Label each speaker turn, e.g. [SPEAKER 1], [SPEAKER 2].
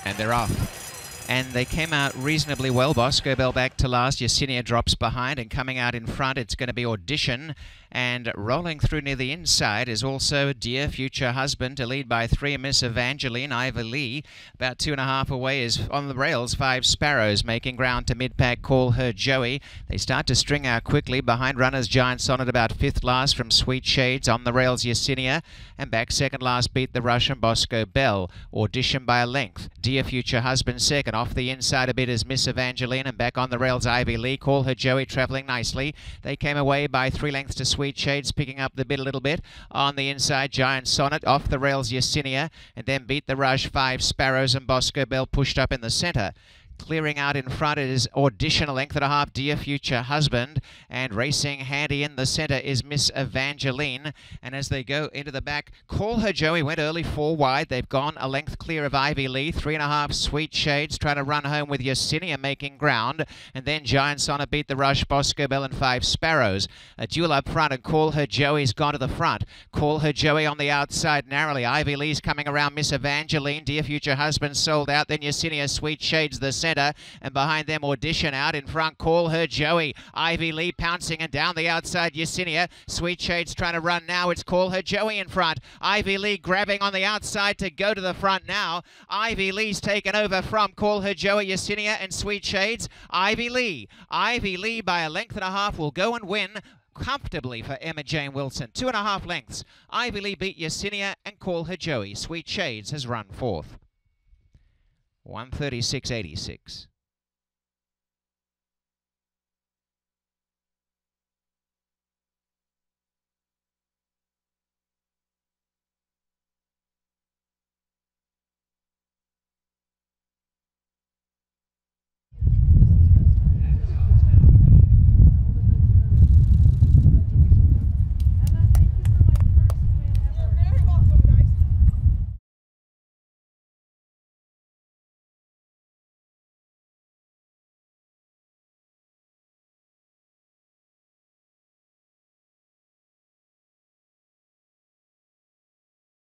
[SPEAKER 1] And they're off. And they came out reasonably well. Bosco Bell back to last. Yesenia drops behind, and coming out in front, it's going to be Audition. And rolling through near the inside is also Dear Future Husband, to lead by 3 Miss Evangeline. Ivy Lee about 2.5 away is on the rails. 5 Sparrows making ground to mid-pack. Call Her Joey. They start to string out quickly. Behind runners, Giant Sonnet about 5th last from Sweet Shades. On the rails, Yesenia. And back second last, Beat the Russian, Bosco Bell. Audition by a length. Dear Future Husband second. Off the inside a bit is Miss Evangeline, and back on the rails, Ivy Lee. Call Her Joey travelling nicely. They came away by 3 lengths to Sweet Shades, picking up the bit a little bit. On the inside, Giant Sonnet. Off the rails, Yesenia, and then Beat the Rush. 5 Sparrows, and Bosco Bell pushed up in the centre. Clearing out in front is Audition, a length and a half, Dear Future Husband. And racing handy in the centre is Miss Evangeline. And as they go into the back, Call Her Joey went early 4 wide. They've gone a length clear of Ivy Lee. 3.5 Sweet Shades trying to run home with Yesenia making ground. And then Giant Sonnet, Beat the Rush, Bosco Bell, and 5 Sparrows. A duel up front, and Call Her Joey's gone to the front. Call Her Joey on the outside narrowly. Ivy Lee's coming around Miss Evangeline. Dear Future Husband sold out. Then Yesenia, Sweet Shades the centre, and behind them Audition. Out in front, Call Her Joey. Ivy Lee pouncing, and down the outside Yesenia. Sweet Shades trying to run now. It's Call Her Joey in front. Ivy Lee grabbing on the outside to go to the front now. Ivy Lee's taken over from Call Her Joey, Yesenia, and Sweet Shades. Ivy Lee by a length and a half will go and win comfortably for Emma Jane Wilson. 2.5 lengths. Ivy Lee beat Yesenia, and Call Her Joey. Sweet Shades has run 4th. 136.86.